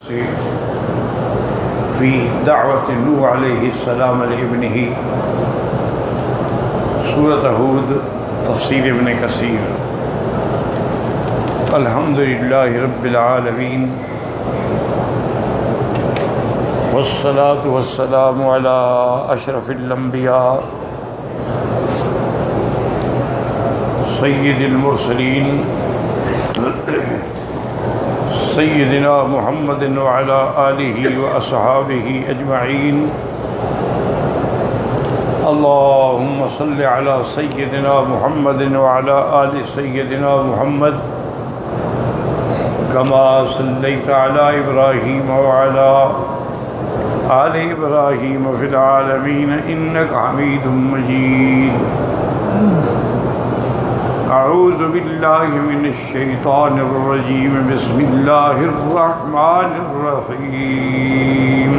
في دعوة نوح علیہ السلام لابنہ سورۃ ہود تفسیر ابن کثیر۔ الحمدللہ رب العالمین والصلاة والسلام علی اشرف الانبیاء سید المرسلین سیدنا محمد وعلى آلہ واصحابہ اجمعین۔ اللہم صل علی سیدنا محمد وعلى آل سیدنا محمد کما صلیت علی ابراہیم وعلى آل ابراہیم فی العالمین انک حمید مجید۔ اعوذ باللہ من الشیطان الرجیم بسم اللہ الرحمن الرحیم۔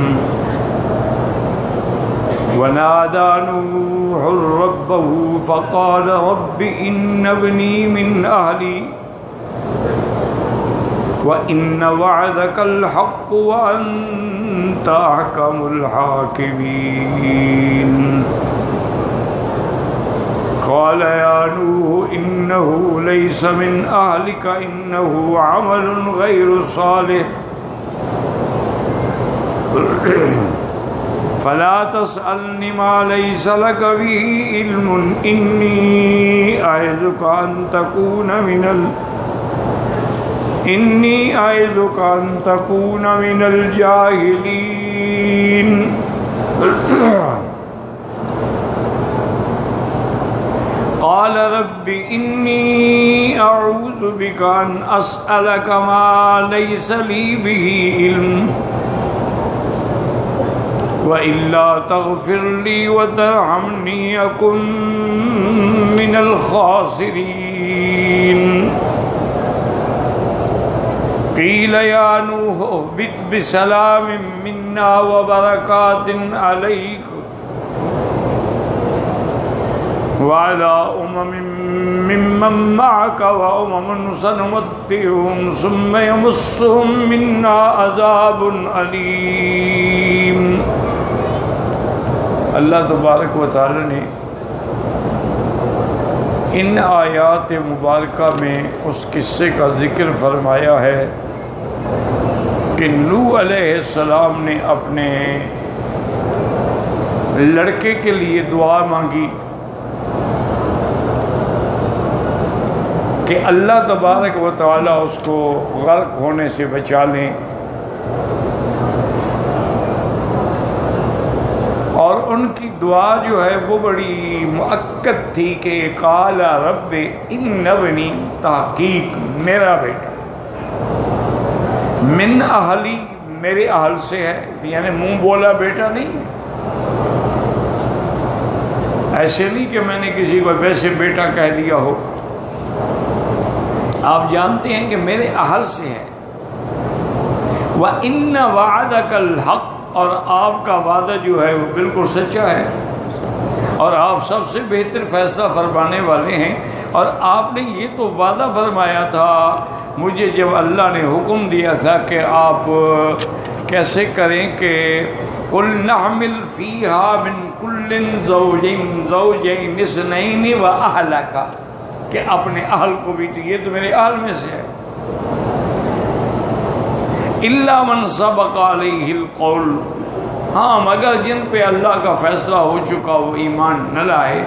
ونادى نوح ربه فقال رب إن ابني من أهلي وإن وعدك الحق وأنت أحكم الحاكمين۔ قال يا نوح إنه ليس من أهلك إنه عمل غير صالح فلا تسألني ما ليس لك به علم إني أعظك أن تكون من الجاهلين۔ قال رب إني أعوذ بك أن أسألك ما ليس لي به علم وإلا تغفر لي وترحمني أكن من الخاسرين۔ قيل يا نوح اهبط بسلام منا وبركات عليك وعلى ممن معك وأمم سنمتعهم ثم يمسهم منا عذاب أليم۔ اللہ تبارک و تعالی نے ان آیات مبارکہ میں اس قصے کا ذکر فرمایا ہے کہ نوح علیہ السلام نے اپنے لڑکے کے لیے دعا مانگی کہ اللہ تبارک و تعالی اس کو غرق ہونے سے بچا لیں، اور ان کی دعا جو ہے وہ بڑی مؤکد تھی کہ قال رب ان ابنی، تحقیق میرا بیٹا، من اہلی، میرے اہل سے ہے، یعنی منہ بولا بیٹا نہیں، ایسے نہیں کہ میں نے کسی کو ویسے بیٹا کہہ دیا ہو، آپ جانتے ہیں کہ میرے اہل سے ہے۔ وَإِنَّ وَعَدَكَ الْحَقِّ، اور آپ کا وعدہ جو ہے وہ بالکل سچا ہے، اور آپ سب سے بہتر فیصلہ فرمانے والے ہیں۔ اور آپ نے یہ تو وعدہ فرمایا تھا مجھے جب اللہ نے حکم دیا تھا کہ آپ کیسے کریں کہ قُلْ نَحْمِلْ فِيهَا مِنْ كُلٍّ زَوْجَيْنِ اثْنَيْنِ وَأَهْلَكَ، کہ اپنے اہل کو بھی، تو یہ تو میرے اہل میں سے ہے، الا من سبق علیہ القول، ہاں مگر جن پہ اللہ کا فیصلہ ہو چکا وہ ایمان نہ لائے،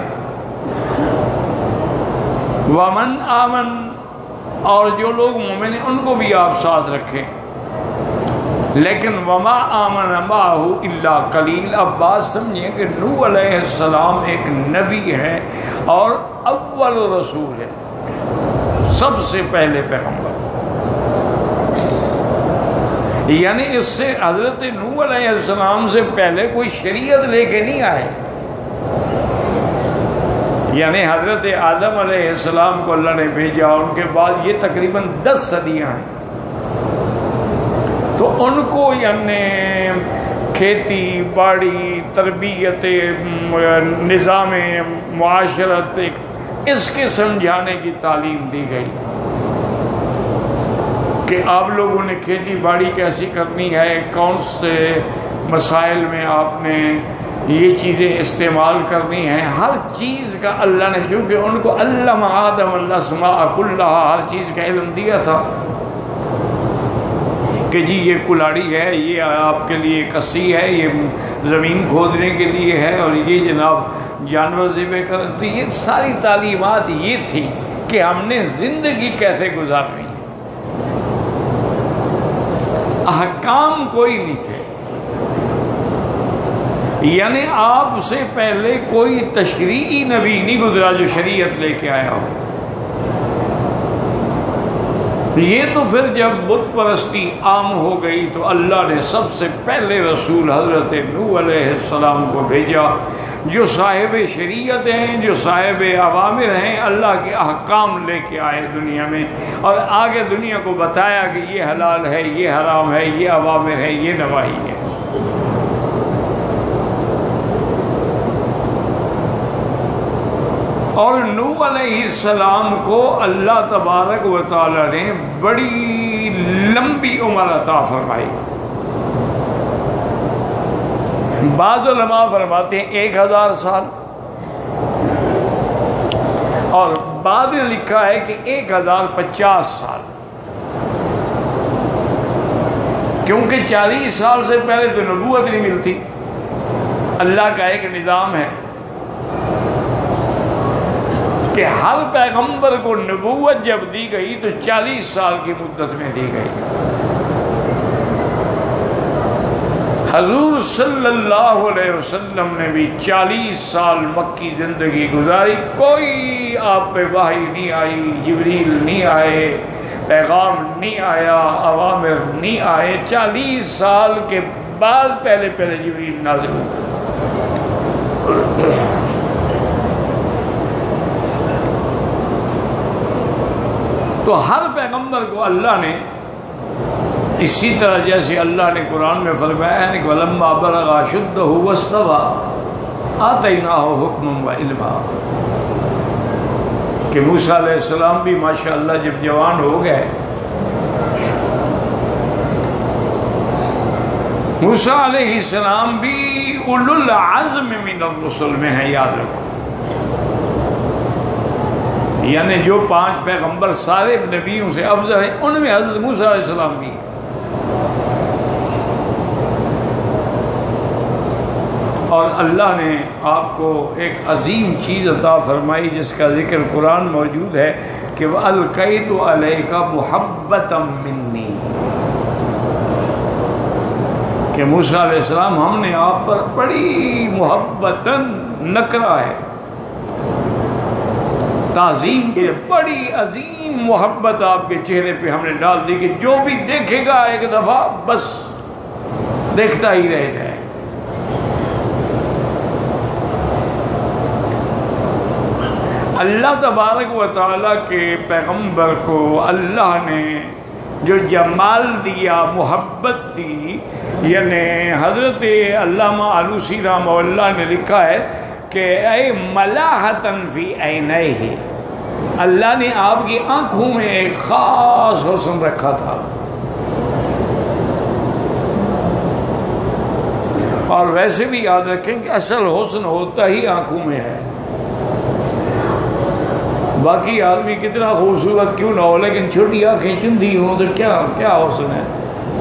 ومن آمن، اور جو لوگ مومن ہیں ان کو بھی آپ ساتھ رکھیں، لیکن وما آمن معہ الا قلیل۔ اب بات سمجھیں کہ نوح علیہ السلام ایک نبی ہے اور اول رسول ہے، سب سے پہلے پیغمبر، یعنی اس سے حضرت نوح علیہ السلام سے پہلے کوئی شریعت لے کے نہیں آئے، یعنی حضرت آدم علیہ السلام کو اللہ نے بھیجا، ان کے بعد یہ تقریباً 10 صدیاں ہیں، تو ان کو یعنی کھیتی باڑی، تربیت، نظام معاشرت، اس کے سمجھانے کی تعلیم دی گئی کہ آپ لوگوں نے کھیتی باڑی کیسی کرنی ہے، کون سے مسائل میں آپ نے یہ چیزیں استعمال کرنی ہیں، ہر چیز کا اللہ نے، چونکہ ان کو علم آدم الاسماء کلھا، ہر چیز کا علم دیا تھا کہ جی یہ کلاڑی ہے، یہ آپ کے لیے کسی ہے، یہ زمین کھودنے کے لیے ہے، اور یہ جناب جانور ذبح کر، تو یہ ساری تعلیمات یہ تھی کہ ہم نے زندگی کیسے گزارنی ہے، احکام کوئی نہیں تھے، یعنی آپ سے پہلے کوئی تشریعی نبی نہیں گزرا جو شریعت لے کے آیا ہو۔ یہ تو پھر جب بت پرستی عام ہو گئی تو اللہ نے سب سے پہلے رسول حضرت نوح علیہ السلام کو بھیجا، جو صاحب شریعت ہیں، جو صاحب اوامر ہیں، اللہ کے احکام لے کے آئے دنیا میں، اور آگے دنیا کو بتایا کہ یہ حلال ہے، یہ حرام ہے، یہ اوامر ہے، یہ نواہی ہے۔ اور نوح علیہ السلام کو اللہ تبارک و تعالی نے بڑی لمبی عمر عطا فرمائی۔ بعض علماء فرماتے ہیں 1000 سال، اور بعض نے لکھا ہے کہ 1050 سال، کیونکہ 40 سال سے پہلے تو نبوت نہیں ملتی۔ اللہ کا ایک نظام ہے کہ ہر پیغمبر کو نبوت جب دی گئی تو 40 سال کی مدت میں دی گئی۔ حضور صلی اللہ علیہ وسلم نے بھی 40 سال مکی زندگی گزاری، کوئی آپ پہ وحی نہیں آئی، جبریل نہیں آئے، پیغام نہیں آیا، اوامر نہیں آئے۔ 40 سال کے بعد پہلے جبریل نازل ہوا۔ تو ہر پیغمبر کو اللہ نے اسی طرح، جیسے اللہ نے قرآن میں فرمایا ہے کہ وَلَمَّا بَلَغَ أَشُدَّهُ وَاسْتَوَىٰ آتَيْنَاهُ حُكْمًا وَعِلْمًا، کہ موسیٰ علیہ السلام بھی ماشاءاللہ جب جوان ہو گئے، موسیٰ علیہ السلام بھی اولو العزم من الرسل میں ہیں، یاد رکھو، یعنی جو 5 پیغمبر سارے نبیوں سے افضل ہیں، ان میں حضرت موسیٰ علیہ السلام بھی۔ اور اللہ نے آپ کو ایک عظیم چیز عطا فرمائی جس کا ذکر قرآن موجود ہے کہ وَأَلْقَيْتُ عَلَيْكَ مُحَبَّةً مِّنِّي، کہ موسیٰ علیہ السلام ہم نے آپ پر بڑی محبتاً، نکرہ ہے تعظیم کے، بڑی عظیم محبت آپ کے چہرے پہ ہم نے ڈال دی کہ جو بھی دیکھے گا ایک دفعہ بس دیکھتا ہی رہ جائے۔ اللہ تبارک و تعالیٰ کے پیغمبر کو اللہ نے جو جمال دیا، محبت دی، یعنی حضرت علامہ آلوسی رحمہ اللہ نے لکھا ہے کہ اے ملاحتن فی عینیہ، اللہ نے آپ کی آنکھوں میں ایک خاص حسن رکھا تھا، اور ویسے بھی یاد رکھیں کہ اصل حسن ہوتا ہی آنکھوں میں ہے، باقی آدمی کتنا خوبصورت کیوں نہ ہو لیکن چھوٹی آنکھیں چندی ہوں تو کیا حسن ہے۔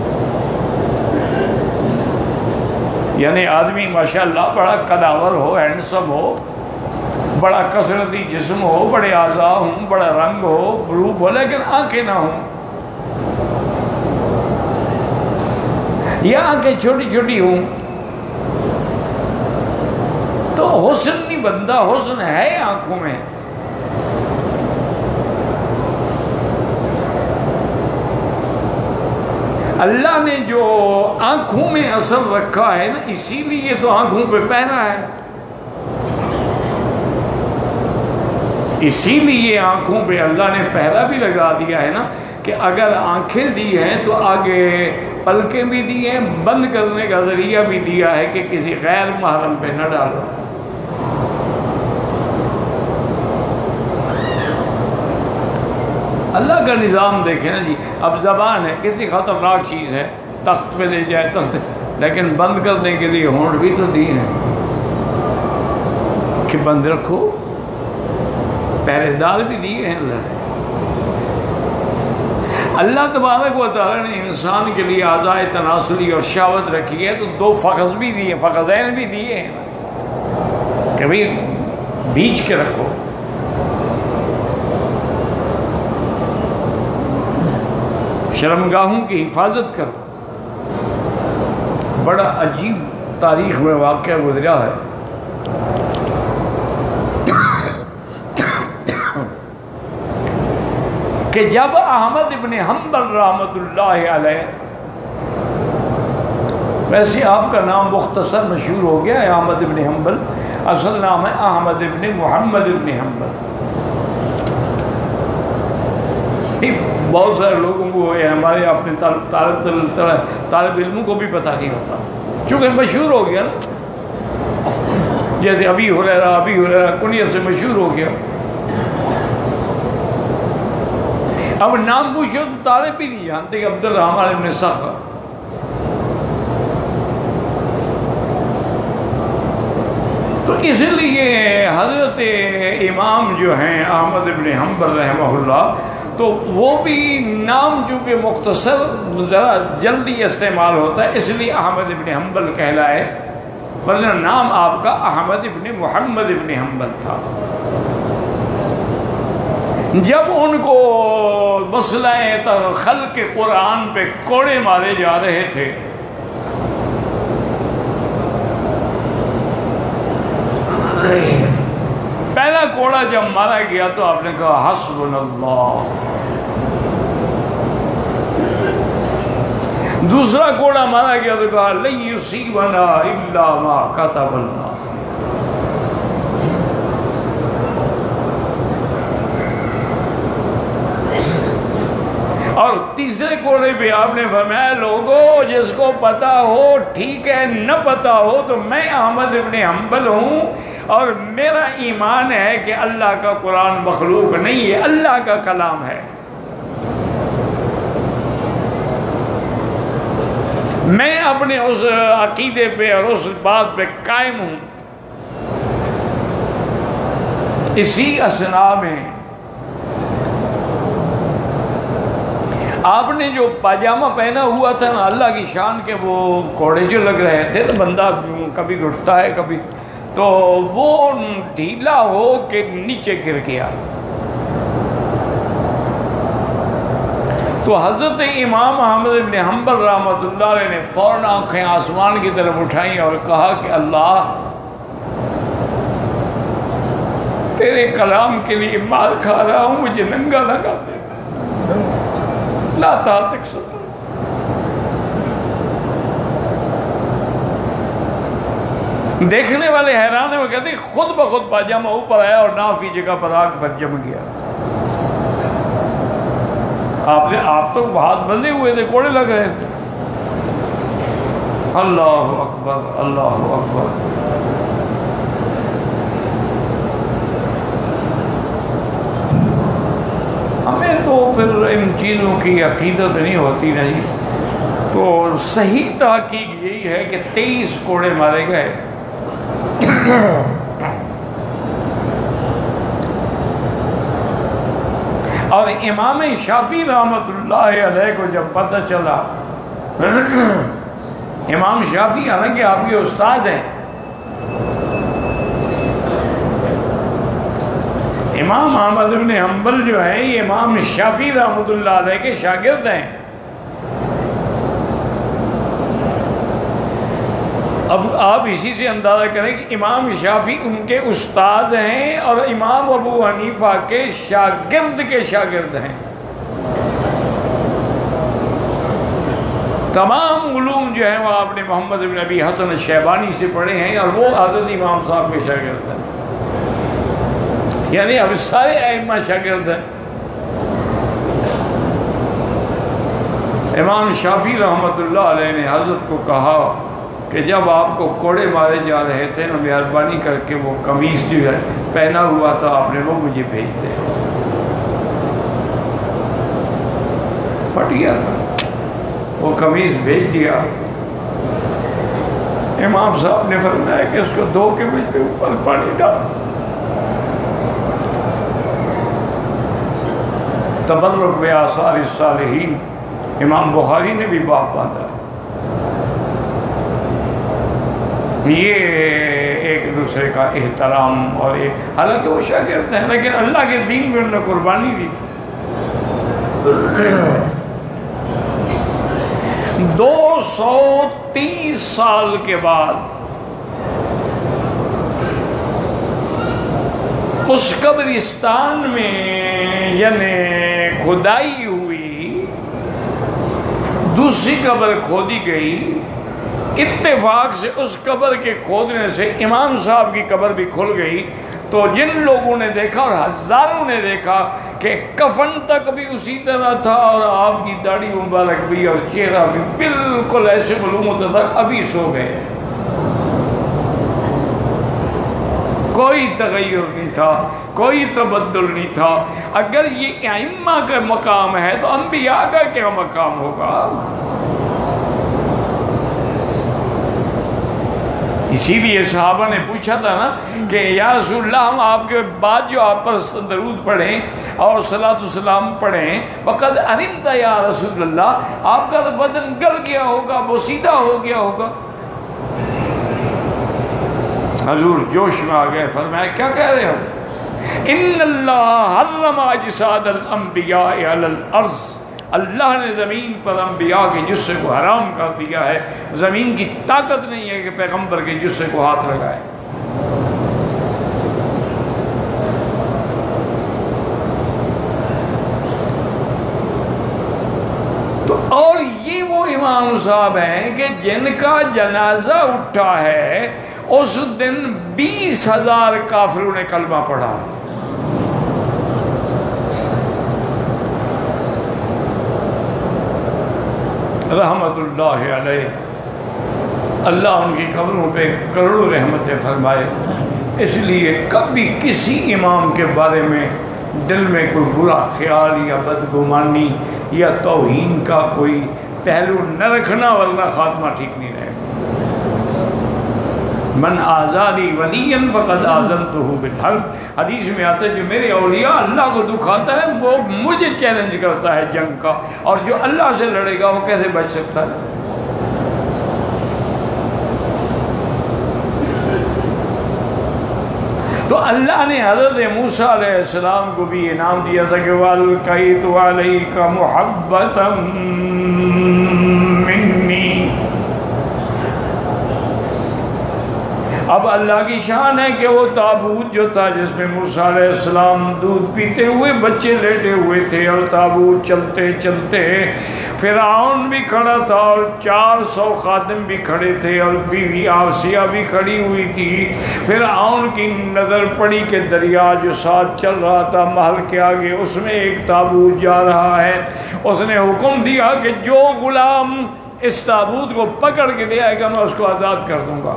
یعنی آدمی ماشاءاللہ بڑا قداور ہو، ہینڈسم ہو، بڑا کثرتی جسم ہو، بڑے اعضاء ہوں، بڑا رنگ ہو، روپ ہو، لیکن آنکھیں نہ ہوں، یا آنکھیں چھوٹی چھوٹی ہوں تو حسن نہیں بنتا، حسن ہے آنکھوں میں۔ اللہ نے جو آنکھوں میں اثر رکھا ہے نا، اسی لیے تو آنکھوں پہ پہنا ہے، اسی لیے آنکھوں پہ اللہ نے پہلا بھی لگا دیا ہے نا، کہ اگر آنکھیں دی ہیں تو آگے پلکیں بھی دی ہیں، بند کرنے کا ذریعہ بھی دیا ہے کہ کسی غیر محرم پہ نہ ڈالو۔ اللہ کا نظام دیکھیں نا جی. اب زبان ہے کتنی خطرناک چیز ہے, تخت پہ لے جائے تخت, لیکن بند کرنے کے لیے ہونٹ بھی تو دیے ہیں کہ بند رکھو, پہرے دار بھی دیے ہیں اللہ نے. اللہ تبارک و تعالیٰ نے انسان کے لیے اعضائے تناسلی اور شہوت رکھی ہے تو 2 فخذ بھی دیے, فخذین بھی دیے ہیں کہ بھئی بیچ کے رکھو. شرمگاہوں کی حفاظت کرو. بڑا عجیب تاریخ میں واقعہ گزرا ہے. کہ جب احمد ابن حنبل رحمۃ اللہ علیہ, ویسے آپ کا نام مختصر مشہور ہو گیا ہے احمد ابن حنبل, اصل نام ہے احمد ابن محمد ابن حنبل. بہت سارے لوگوں کو ہمارے اپنے طالب علموں کو بھی پتہ نہیں ہوتا, چونکہ مشہور ہو گیا نا, جیسے ابی ہریرہ کنیت سے مشہور ہو گیا. اب نام پوچھو تو طالب بھی نہیں جانتے کہ عبد الرحمن ابن صخر. تو اس لیے حضرت امام جو ہیں احمد ابن حنبل رحمہ اللہ, تو وہ بھی نام چونکہ مختصر ذرا جلدی استعمال ہوتا ہے اس لیے احمد ابن حنبل کہلائے, ورنہ نام آپ کا احمد ابن محمد ابن حنبل تھا. جب ان کو مسئلہ خلق قرآن پہ کوڑے مارے جا رہے تھے, پہلا کوڑا جب مارا گیا تو آپ نے کہا حسبنا اللہ. دوسرا کوڑا مارا گیا تو کہا لن یصیبنا الا ما کتب اللہ. اور تیسرے کوڑے پہ آپ نے فرمایا لوگوں جس کو پتا ہو ٹھیک ہے, نہ پتا ہو تو میں احمد ابن حنبل ہوں اور میرا ایمان ہے کہ اللہ کا قرآن مخلوق نہیں ہے, اللہ کا کلام ہے. میں اپنے اس عقیدے پہ اور اس بات پہ قائم ہوں. اسی اثناء میں آپ نے جو پاجامہ پہنا ہوا تھا نا, اللہ کی شان کے وہ کوڑے جو لگ رہے تھے تو بندہ کبھی گھٹتا ہے کبھی, تو وہ ڈھیلا ہو کے نیچے گر گیا. تو حضرت امام احمد بن حنبل رحمۃ اللہ علیہ نے فوراً آنکھیں آسمان کی طرف اٹھائیں اور کہا کہ اللہ تیرے کلام کے لیے مار کھا رہا ہوں, مجھے ننگا نہ کر دے, لا تعتق صدر. دیکھنے والے حیران ہیں, وہ کہتے ہیں خود بخود پاجامہ اوپر آیا اور ناف کی جگہ پر آگ پر جم گیا. آپ تو ہاتھ بندھے ہوئے تھے, کوڑے لگ رہے تھے. اللہ اکبر اللہ اکبر. ہمیں تو پھر ان چیزوں کی عقیدت نہیں ہوتی نا جی. تو صحیح تحقیق یہی ہے کہ 23 کوڑے مارے گئے. اور امام شافعی رحمۃ اللہ علیہ کو جب پتہ چلا, امام شافعی حالانکہ آپ کے استاد ہیں, امام احمد بن حنبل جو ہیں یہ امام شافعی رحمۃ اللہ علیہ کے شاگرد ہیں. اب آپ اسی سے اندازہ کریں کہ امام شافعی ان کے استاد ہیں اور امام ابو حنیفہ کے شاگرد ہیں. تمام علوم جو ہیں وہ آپ نے محمد بن ابی حسن الشیبانی سے پڑھے ہیں اور وہ حضرت امام صاحب کے شاگرد ہیں. یعنی اب سارے ائمہ شاگرد ہیں. امام شافعی رحمۃ اللہ علیہ نے حضرت کو کہا کہ جب آپ کو کوڑے مارے جا رہے تھے نا, مہربانی کر کے وہ قمیص جو ہے پہنا ہوا تھا آپ نے وہ مجھے بھیج دے. پھٹ گیا تھا، وہ قمیض بھیج دیا۔ امام صاحب نے فرمایا کہ اس کو دھو کے مجھ پہ اوپر پانی ڈال۔ تبرک بآثار الصالحین، امام بخاری نے بھی باب باندھا۔ یہ ایک دوسرے کا احترام، اور حالانکہ وہ شاگرد ہیں لیکن اللہ کے دین میں انہوں نے قربانی دی تھی۔ 230 سال کے بعد اس قبرستان میں یعنی کھدائی ہوئی، دوسری قبر کھودی گئی۔ اتفاق سے اس قبر کے کھودنے سے امام صاحب کی قبر بھی کھل گئی۔ تو جن لوگوں نے دیکھا اور ہزاروں نے دیکھا کہ کفن تک بھی اسی طرح تھا اور آپ کی داڑھی مبارک بھی اور چہرہ بھی بالکل ایسے معلوم ہوتا تھا ابھی سو گئے، کوئی تغیر نہیں تھا، کوئی تبدل نہیں تھا۔ اگر یہ ائمہ کا مقام ہے تو انبیاء کا کیا مقام ہوگا؟ اسی لیے صحابہ نے پوچھا تھا نا کہ یا رسول اللہ، ہم آپ کے بعد جو آپ پر درود پڑھیں اور صلاۃ والسلام پڑھیں، وقد علمت یا رسول اللہ، آپ کا تو بدن گل گیا ہوگا، بوسیدہ ہو گیا ہوگا۔ حضور جوش میں آ گئے، فرمایا کیا کہہ رہے ہو؟ ان اللہ حرم اجساد الانبیاء علی الارض، اللہ نے زمین پر انبیاء کے جسے کو حرام کر دیا ہے۔ زمین کی طاقت نہیں ہے کہ پیغمبر کے جسے کو ہاتھ لگائے۔ تو اور یہ وہ امام صاحب ہیں کہ جن کا جنازہ اٹھا ہے اس دن 20,000 کافروں نے کلمہ پڑھا۔ رحمت اللہ علیہ، اللہ ان کی قبروں پہ کروڑوں رحمتیں فرمائے۔ اس لیے کبھی کسی امام کے بارے میں دل میں کوئی برا خیال یا بدگمانی یا توہین کا کوئی پہلو نہ رکھنا، ورنہ خاتمہ ٹھیک نہیں رہے گا۔ من آزانی ولیا فقد آذنتہ بالحرب، حدیث میں آتا ہے جو میرے اولیاء اللہ کو دکھاتا ہے وہ مجھے چیلنج کرتا ہے جنگ کا، اور جو اللہ سے لڑے گا وہ کیسے بچ سکتا ہے؟ تو اللہ نے حضرت موسیٰ علیہ السلام کو بھی انعام دیا تھا کہ وَأَلْقَيْتُ عَلَيْكَ مُحَبَّةً مِّنِّي۔ اب اللہ کی شان ہے کہ وہ تابوت جو تھا جس میں موسیٰ علیہ السلام دودھ پیتے ہوئے بچے لیٹے ہوئے تھے، اور تابوت چلتے چلتے فرعون بھی کھڑا تھا اور 400 خادم بھی کھڑے تھے اور بیوی آسیہ بھی کھڑی ہوئی تھی۔ فرعون کی نظر پڑی کہ دریا جو ساتھ چل رہا تھا محل کے آگے، اس میں ایک تابوت جا رہا ہے۔ اس نے حکم دیا کہ جو غلام اس تابوت کو پکڑ کے لے آئے گا میں اس کو آزاد کر دوں گا۔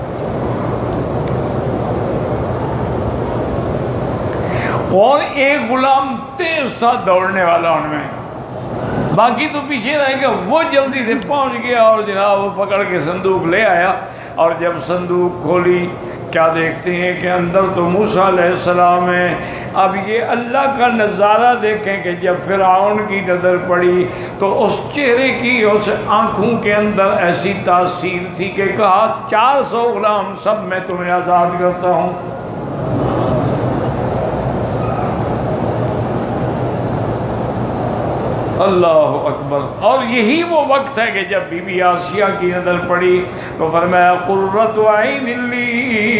اور ایک غلام تیز تھا دوڑنے والا ان میں، باقی تو پیچھے رہ گیا، وہ جلدی سے پہنچ گیا اور جناب وہ پکڑ کے صندوق لے آیا۔ اور جب صندوق کھولی کیا دیکھتے ہیں کہ اندر تو موسیٰ علیہ السلام ہے۔ اب یہ اللہ کا نظارہ دیکھیں کہ جب فرعون کی نظر پڑی تو اس چہرے کی، اس آنکھوں کے اندر ایسی تاثیر تھی کہ کہا 400 غلام سب میں تمہیں آزاد کرتا ہوں۔ اللہ اکبر۔ اور یہی وہ وقت ہے کہ جب بی بی آسیہ کی نظر پڑی تو فرمایا قرۃ عین لی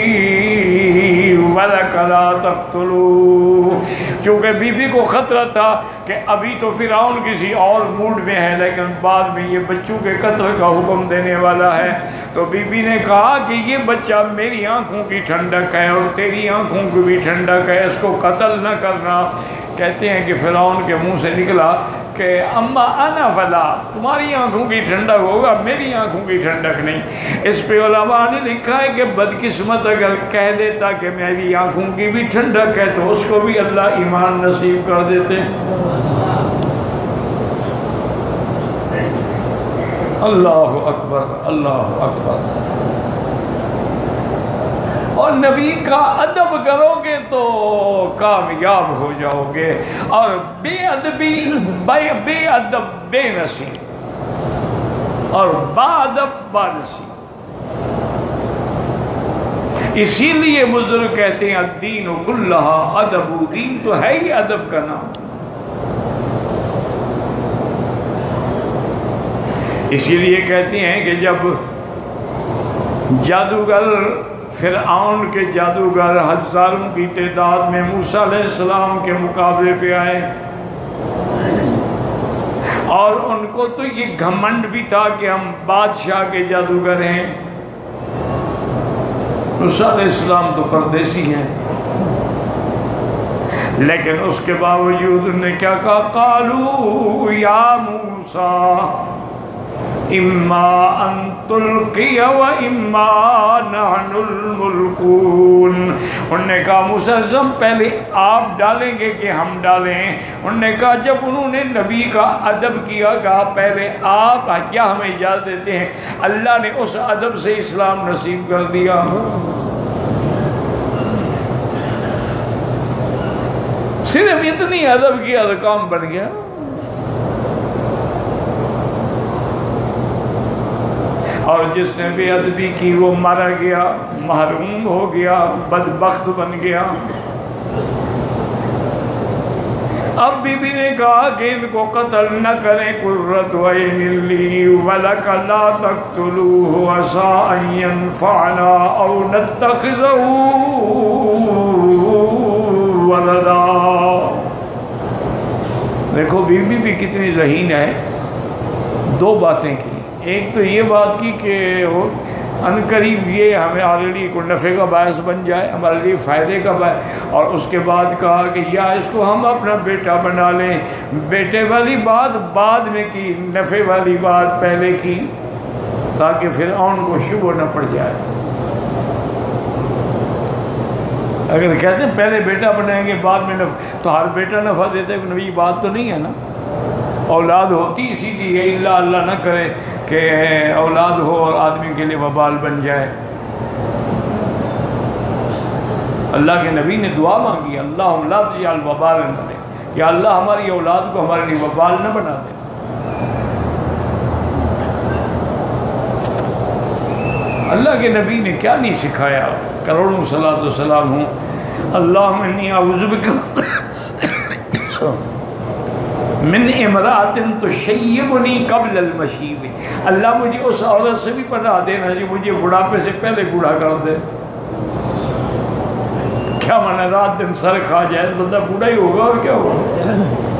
ولک لا تقتلوا، چونکہ بی بی کو خطرہ تھا کہ ابھی تو فرعون کسی اور موڈ میں ہے لیکن بعد میں یہ بچوں کے قتل کا حکم دینے والا ہے، تو بی بی نے کہا کہ یہ بچہ میری آنکھوں کی ٹھنڈک ہے اور تیری آنکھوں کی بھی ٹھنڈک ہے، اس کو قتل نہ کرنا۔ کہتے ہیں کہ فرعون کے منہ سے نکلا کہ اما انا فلا، تمہاری آنکھوں کی ٹھنڈک ہوگا میری آنکھوں کی ٹھنڈک نہیں۔ اس پہ علماء نے لکھا ہے کہ بدقسمت اگر کہہ دیتا کہ میری آنکھوں کی بھی ٹھنڈک ہے تو اس کو بھی اللہ ایمان نصیب کر دیتے۔ اللہ اکبر، اللہ اکبر۔ اور نبی کا ادب کرو گے تو کامیاب ہو جاؤ گے، اور بے ادبی بے ادب بے نصیب، اور با ادب با نصیب۔ اسی لیے بزرگ کہتے ہیں الدین کلھا ادب، دین تو ہے ہی ادب کا نام۔ اسی لیے کہتے ہیں کہ جب جادوگر فرعون کے جادوگر ہزاروں کی تعداد میں موسیٰ علیہ السلام کے مقابلے پہ آئے، اور ان کو تو یہ گھمنڈ بھی تھا کہ ہم بادشاہ کے جادوگر ہیں۔ موسیٰ علیہ السلام تو پردیسی ہیں، لیکن اس کے باوجود انہوں نے کیا کہا؟ قالوا یا موسیٰ اما ان تلقی و اما نحن الملقون۔ انہوں نے کہا موسیٰ ہم پہلے آپ ڈالیں گے کہ ہم ڈالیں؟ انہوں نے کہا جب انہوں نے نبی کا ادب کیا، کہا پہلے آپ، کیا ہمیں اجازت دیتے ہیں؟ اللہ نے اس ادب سے اسلام نصیب کر دیا۔ صرف اتنی ادب کیا تو کام بن گیا۔ اور جس نے بے ادبی کی وہ مارا گیا، محروم ہو گیا، بدبخت بن گیا۔ اب بی بی نے کہا کہ ان کو قتل نہ کریں، قرۃ عین لی ولک لا تقتلوہ عسیٰ ان ینفعنا او نتخذہ ولدا۔ دیکھو بی بی بھی کتنی ذہین ہے، دو باتیں کی۔ ایک تو یہ بات کی کہ عنقریب یہ ہمارے لیے کوئی نفع کا باعث بن جائے، ہمارے لیے فائدے کا باعث، اور اس کے بعد کہا کہ یا اس کو ہم اپنا بیٹا بنا لیں۔ بیٹے والی بات بعد میں کی، نفع والی بات پہلے کی، تاکہ فرعون کو شبہ نہ پڑ جائے۔ اگر کہتے ہیں پہلے بیٹا بنائیں گے بعد میں نفع، تو ہر بیٹا نفع دیتے ہیں، یہ بات تو نہیں ہے نا۔ اولاد ہوتی اسی لیے، اللہ اللہ نہ کرے کہ اولاد ہو اور آدمی کے لیے وبال بن جائے۔ اللہ کے نبی نے دعا مانگی، اللہم لا تجعل وبالا علینا، یا اللہ ہماری اولاد کو ہمارے لیے وبال نہ بنا دے۔ اللہ کے نبی نے کیا نہیں سکھایا، کروڑوں صلاۃ و سلام ہوں۔ اللہم انی اعوذ بک من امرأۃ تشیبنی قبل المشیب، اللہ مجھے اس عورت سے بھی پناہ دینا جو مجھے بڑھاپے سے پہلے بوڑھا کر دے۔ کیا مانا رات دن سر کھا جائے، بندہ بوڑھا ہی ہوگا اور کیا ہوگا۔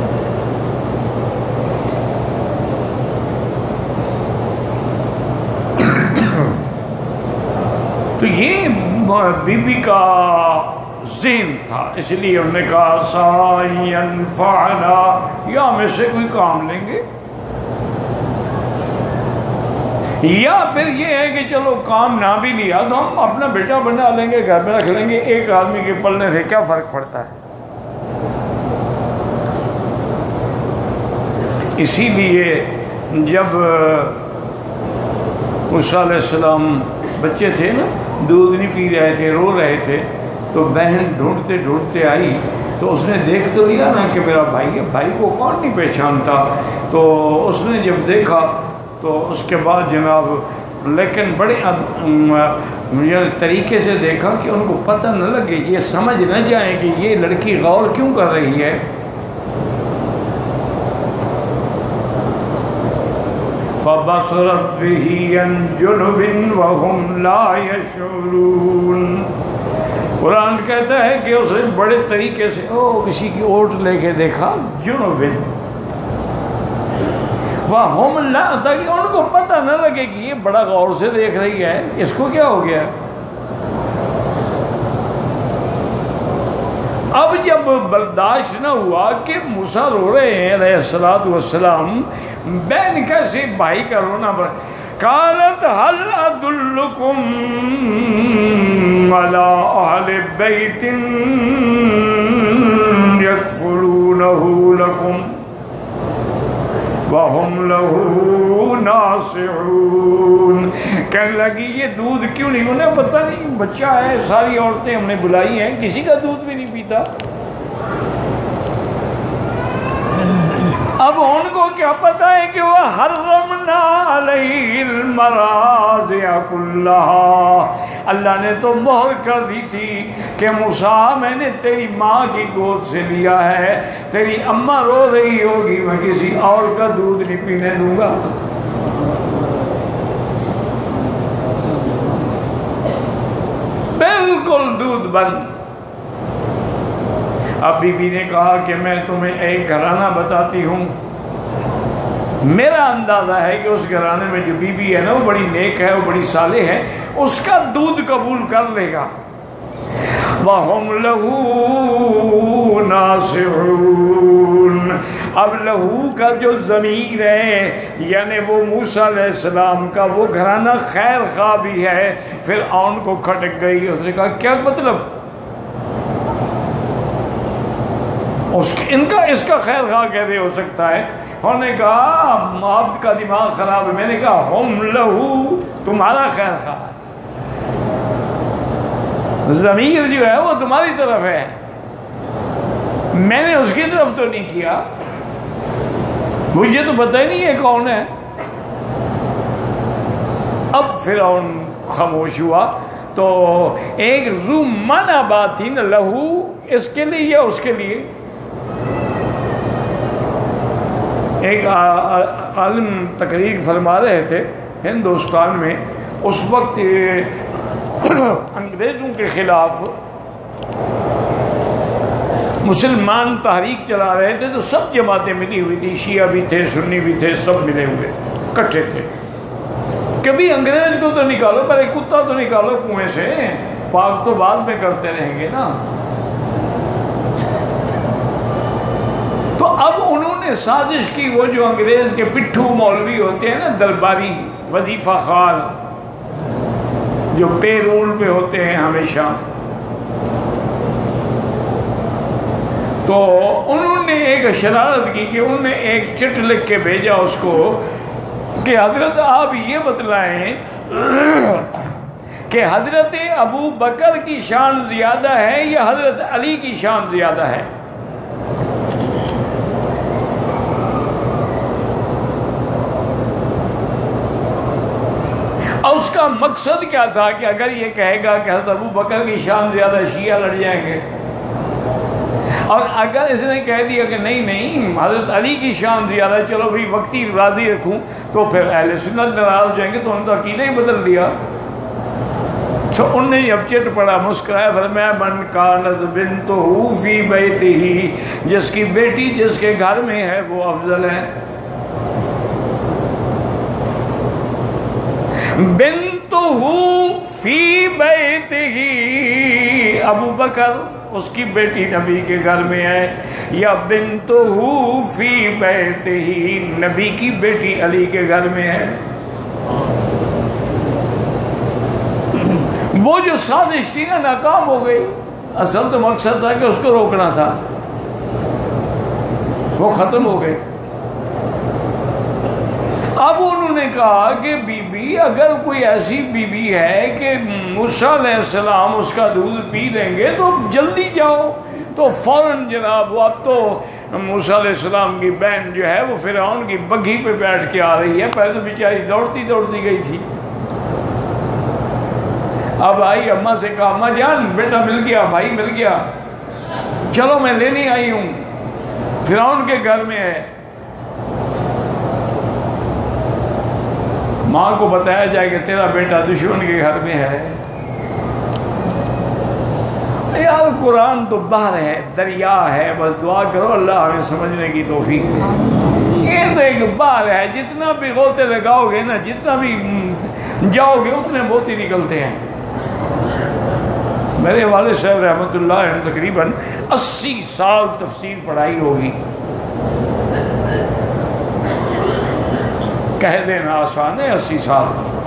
تو یہ بی بی کا ذہن تھا، اس لیے انہوں نے کہا سَا يَنفَعْنَا، یا ہمیں سے کوئی کام لیں گے، یا پھر یہ ہے کہ چلو کام نہ بھی لیا تو ہم اپنا بیٹا بنا لیں گے، گھر میں رکھ لیں گے، ایک آدمی کے پلنے سے کیا فرق پڑتا ہے۔ اسی لیے جب موسیٰ علیہ السلام بچے تھے نا، دودھ نہیں پی رہے تھے، رو رہے تھے، تو بہن ڈھونڈتے ڈھونڈتے آئی، تو اس نے دیکھ تو لیا نا کہ میرا بھائی ہے، بھائی کو کون نہیں پہچانتا۔ تو اس نے جب دیکھا تو اس کے بعد جناب، لیکن بڑے طریقے سے دیکھا کہ ان کو پتہ نہ لگے، یہ سمجھ نہ جائیں کہ یہ لڑکی غور کیوں کر رہی ہے۔ فَبَصُرَتْ بِهِ عَنْ جُنُبٍ وَهُمْ لَا يَشْعُرُونَ۔ قرآن کہتا ہے کہ اس نے بڑے طریقے سے کسی کی اوٹ لے کے دیکھا، جنوبن وَهُمْ لَا، تاکہ ان کو پتہ نہ لگے کہ یہ بڑا غور سے دیکھ رہی ہے، اس کو کیا ہو گیا۔ اب جب برداشت نہ ہوا کہ موسیٰ رو رہے ہیں علیہ السلام، بہن کیسے بھائی کا رونا بڑا، قالت هل ادلکم علی اہل بیت یکفلونہ لکم، وَهُمْ لَهُ نَاصِحُونَ. کہنے لگی یہ دودھ کیوں نہیں، انہیں پتہ نہیں بچہ ہے، ساری عورتیں ہم نے بلائی ہیں، کسی کا دودھ بھی نہیں پیتا. اب ان کو کیا پتا ہے کہ وہ حرمنا علیہ المراضع کلہا، اللہ نے تو مہر کر دی تھی کہ موسیٰ میں نے تیری ماں کی گود سے لیا ہے، تیری اماں رو رہی ہوگی، میں کسی اور کا دودھ نہیں پینے دوں گا. بالکل دودھ بند. اب بی بی نے کہا کہ میں تمہیں ایک گھرانہ بتاتی ہوں، میرا اندازہ ہے کہ اس گھرانے میں جو بی بی ہے نا وہ بڑی نیک ہے، وہ بڑی صالح ہے، اس کا دودھ قبول کر لے گا. وَهُمْ لَهُ نَاصِحُونَ. اب لہو کا جو ضمیر ہے یعنی وہ موسیٰ علیہ السلام کا وہ گھرانہ خیر خواہ بھی ہے. فرعون کو کھٹک گئی، اس نے کہا کیا مطلب اس کا خیر خواہ کیسے ہو سکتا ہے؟ انہوں نے کہا آپ کا دماغ خراب ہے. میں نے کہا ہم لہو تمہارا خیر خواہ، ضمیر جو ہے وہ تمہاری طرف ہے، میں نے اس کی طرف تو نہیں کیا، مجھے تو پتہ ہی نہیں ہے کون ہے. اب فرعون خاموش ہوا. تو ایک ذو معنی بات تھی نا، لہو اس کے لیے یا اس کے لیے. ایک عالم تقریر فرما رہے تھے ہندوستان میں، اس وقت انگریزوں کے خلاف مسلمان تحریک چلا رہے تھے، تو سب جماعتیں ملی ہوئی تھی، شیعہ بھی تھے، سنی بھی تھے، سب ملے ہوئے تھے، اکٹھے تھے. کبھی انگریز کو تو نکالو، پہلے کتا تو نکالو کنویں سے، پاک تو بعد میں کرتے رہیں گے نا. تو اب انہوں نے سازش کی، وہ جو انگریز کے پٹھو مولوی ہوتے ہیں نا، درباری وظیفہ خوار جو پے رول پہ ہوتے ہیں ہمیشہ، تو انہوں نے ایک شرارت کی کہ انہوں نے ایک چٹ لکھ کے بھیجا اس کو کہ حضرت آپ یہ بتلائیں کہ حضرت ابو بکر کی شان زیادہ ہے یا حضرت علی کی شان زیادہ ہے. اور اس کا مقصد کیا تھا کہ اگر یہ کہے گا کہ حضرت ابو بکر کی شان زیادہ، شیعہ لڑ جائیں گے، اور اگر اس نے کہہ دیا کہ نہیں نہیں حضرت علی کی شان زیادہ، چلو بھی وقتی راضی رکھوں، تو پھر اہل سنت ناراض ہو جائیں گے. تو انہوں نے تو عقیدہ ہی بدل دیا. تو انہوں نے اب چٹ پڑا، مسکرایا، فرمایا من کانت بنتہ فی بیتہ، جس کی بیٹی جس کے گھر میں ہے وہ افضل ہے. بنتہ فی بیتہ، ابو بکر اس کی بیٹی نبی کے گھر میں ہے، یا بنتہ فی بیتہ، نبی کی بیٹی علی کے گھر میں ہے. وہ جو سازش تھی نا ناکام ہو گئی. اصل تو مقصد تھا کہ اس کو روکنا تھا، وہ ختم ہو گئی. اب انہوں نے کہا کہ بی بی اگر کوئی ایسی بی بی ہے کہ موسیٰ علیہ السلام اس کا دودھ پی لیں گے تو جلدی جاؤ. تو فوراً جناب وہ اب تو موسیٰ علیہ السلام کی بہن جو ہے وہ فرعون کی بگھی پہ بیٹھ کے آ رہی ہے. پہلے تو بیچاری دوڑتی دوڑتی گئی تھی، اب آئی، اماں سے کہا اماں جان بیٹا مل گیا، بھائی مل گیا، چلو میں لینے آئی ہوں، فرعون کے گھر میں ہے. ماں کو بتایا جائے کہ تیرا بیٹا دشمن کے گھر میں ہے. یار قرآن تو بحر ہے، دریا ہے، بس دعا کرو اللہ ہمیں سمجھنے کی توفیق دے. یہ تو ایک بحر ہے، جتنا بھی غوطے لگاؤ گے نا، جتنا بھی جاؤ گے اتنے موتی نکلتے ہیں. میرے والد صاحب رحمۃ اللہ علیہ تقریباً 80 سال تفسیر پڑھائی ہوگی. کہہ دینا آسان ہے 80 سال،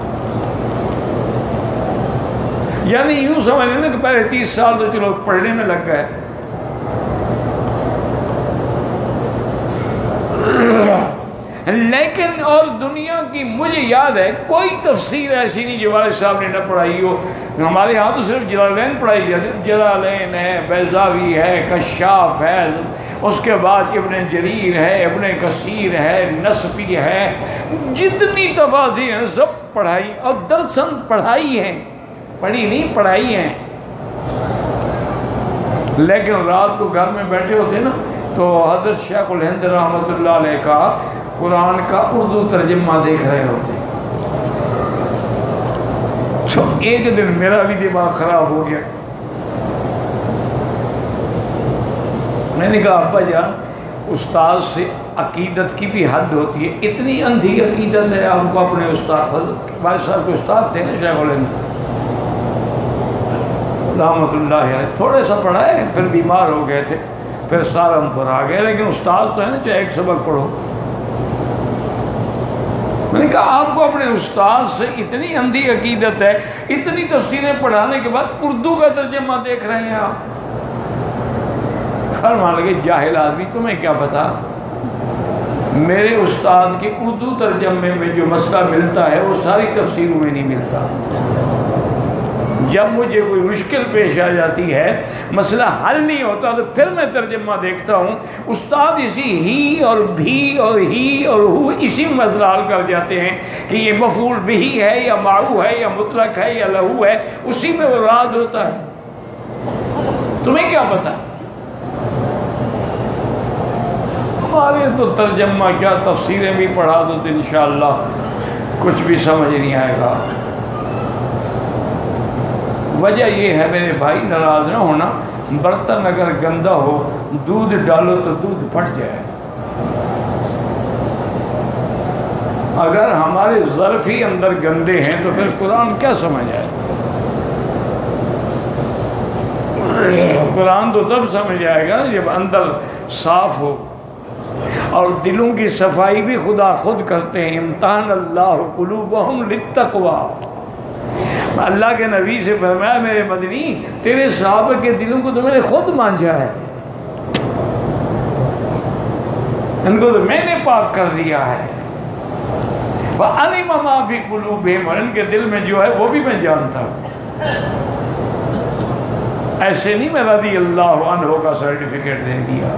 یعنی یوں سمجھ لینا کہ پہلے 30 سال تو چلو پڑھنے میں لگ گئے. لیکن اور دنیا کی مجھے یاد ہے کوئی تفسیر ایسی نہیں جو والد صاحب نے نہ پڑھائی ہو. ہمارے ہاں تو صرف جلالین پڑھائی جاتی، جلالین ہے، بیضاوی ہے، کشاف ہے، اس کے بعد ابن جریر ہے، ابن کثیر ہے، نصفی ہے، جتنی تفاسیر ہیں سب پڑھائی اور درسن پڑھائی ہیں، پڑھی نہیں پڑھائی ہیں. لیکن رات کو گھر میں بیٹھے ہوتے نا تو حضرت شیخ الہند رحمۃ اللہ علیہ کا قرآن کا اردو ترجمہ دیکھ رہے ہوتے. تو ایک دن میرا بھی دماغ خراب ہو گیا. میں نے کہا ابا جان استاد سے عقیدت کی بھی حد ہوتی ہے، اتنی اندھی عقیدت ہے آپ کو اپنے استاد والد صاحب کے استاد تھے نا شیخ الہند رحمۃ اللہ علیہ، تھوڑے سا پڑھائے پھر بیمار ہو گئے تھے، پھر سہارنپور آ گئے، لیکن استاد تو ہے نا چاہے ایک سبق پڑھو. میں نے کہا آپ کو اپنے استاد سے اتنی اندھی عقیدت ہے، اتنی تفسیریں پڑھانے کے بعد اردو کا ترجمہ دیکھ رہے ہیں آپ. فرمان لگے جاہل آدمی تمہیں کیا پتا، میرے استاد کے اردو ترجمے میں جو مسئلہ ملتا ہے وہ ساری تفسیروں میں نہیں ملتا. جب مجھے کوئی مشکل پیش آ جاتی ہے، مسئلہ حل نہیں ہوتا، تو پھر میں ترجمہ دیکھتا ہوں. استاد اسی ہی اور بھی اور ہی اور ہو اسی میں مسئلہ حل کر جاتے ہیں کہ یہ مفعول بہی ہے یا معو ہے یا مطلق ہے یا لہو ہے، اسی میں وہ راز ہوتا ہے. تمہیں کیا پتا؟ ہمارے تو ترجمہ کیا تفسیریں بھی پڑھا دو تو انشاءاللہ کچھ بھی سمجھ نہیں آئے گا. وجہ یہ ہے میرے بھائی، ناراض نہ ہونا، برتن اگر گندا ہو دودھ ڈالو تو دودھ پھٹ جائے. اگر ہمارے ظرف ہی اندر گندے ہیں تو پھر قرآن کیا سمجھ آئے؟ قرآن تو تب سمجھ آئے گا جب اندر صاف ہو. اور دلوں کی صفائی بھی خدا خود کرتے ہیں. امتحان اللہ قلوبہم للتقوی. اللہ کے نبی سے فرمایا میرے مدنی تیرے صحابہ کے دلوں کو تو میں نے خود مانجا ہے، ان کو تو میں نے پاک کر دیا ہے. فَعَلِمَ مَا فِي قُلُوبِهِمْ، اور ان کے دل میں جو ہے وہ بھی میں جانتا ہوں. ایسے نہیں میں رضی اللہ عنہ کا سرٹیفکیٹ دے دیا.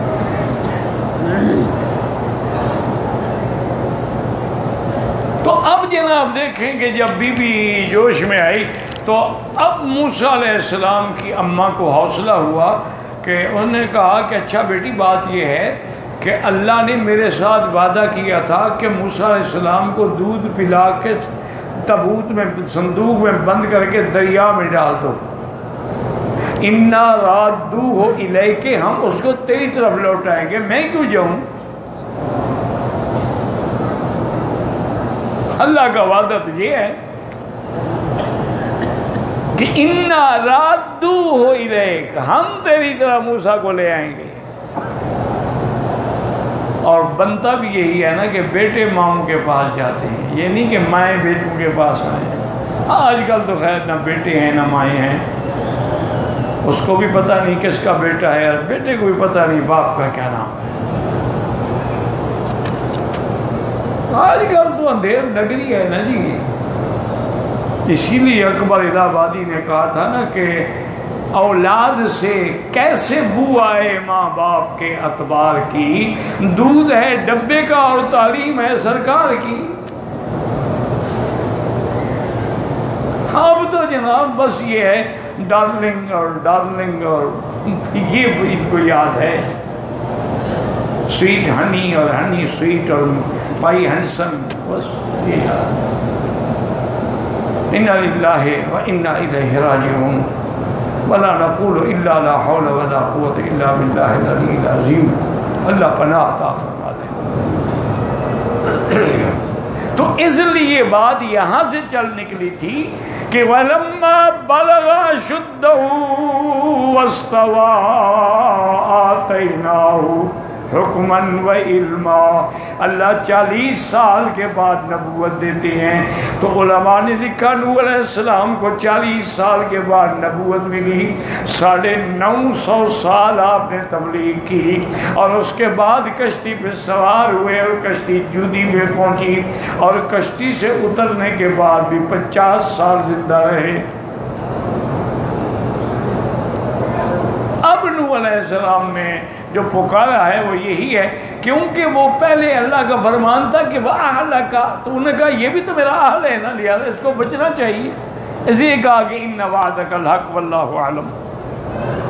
تو اب جناب دیکھیں کہ جب بی بی جوش میں آئی تو اب موسیٰ علیہ السلام کی اماں کو حوصلہ ہوا کہ انہوں نے کہا کہ اچھا بیٹی بات یہ ہے کہ اللہ نے میرے ساتھ وعدہ کیا تھا کہ موسیٰ علیہ السلام کو دودھ پلا کے تابوت میں صندوق میں بند کر کے دریا میں ڈال دو. اِنَّا رَادُّوهُ إِلَيْكَ، ہم اس کو تیری طرف لوٹائیں گے، میں کیوں جاؤں؟ اللہ کا وعدہ تو یہ ہے کہ اِنَّا رَادُّوهُ إِلَيْكَ، ہم تیری طرف موسیٰ کو لے آئیں گے. اور بنتا بھی یہی ہے نا کہ بیٹے ماؤں کے پاس جاتے ہیں، یہ نہیں کہ مائیں بیٹوں کے پاس آئیں. آج کل تو خیر نہ بیٹے ہیں نہ مائیں ہیں، اس کو بھی پتہ نہیں کس کا بیٹا ہے، اور بیٹے کو بھی پتہ نہیں باپ کا کیا نام ہے. آج کل تو اندھیر نگری ہے نا جی. اسی لیے اکبر الہ آبادی نے کہا تھا نا کہ اولاد سے کیسے بو آئے ماں باپ کے اعتبار کی، دودھ ہے ڈبے کا اور تعلیم ہے سرکار کی. اب تو جناب بس یہ ہے ڈارلنگ اور یہ ان کو یاد ہے، سویٹ ہنی اور ہنی سویٹ اور پائی ہنسن، بس یہ یاد. انا للہ و انا الیہ راجعون ولا نقول الا لا حول ولا قوة الا باللہ العلی العظیم. اللہ پناہ عطا فرما دے. تو اس لیے بات یہاں سے چل نکلی تھی کہ وَلَمَّا بَلَغَ أَشُدَّهُ وَاسْتَوَىٰ آتَيْنَاهُ حکمن و علما، اللہ 40 سال کے بعد نبوت دیتے ہیں۔ تو علماء نے لکھا نوح علیہ السلام کو 40 سال کے بعد نبوت ملی، 950 سال آپ نے تبلیغ کی، اور اس کے بعد کشتی پہ سوار ہوئے اور کشتی جودی پہ پہنچی، اور کشتی سے اترنے کے بعد بھی 50 سال زندہ رہے۔ اب نوح علیہ السلام نے جو پکارا ہے وہ یہی ہے، کیونکہ وہ پہلے اللہ کا فرمان تھا کہ وہ اہلک کا، تو انہوں نے کہا یہ بھی تو میرا اہل ہے نا، لہذا اس کو بچنا چاہیے، اس لیے کہا کہ ان وعدک الحق واللہ اعلم۔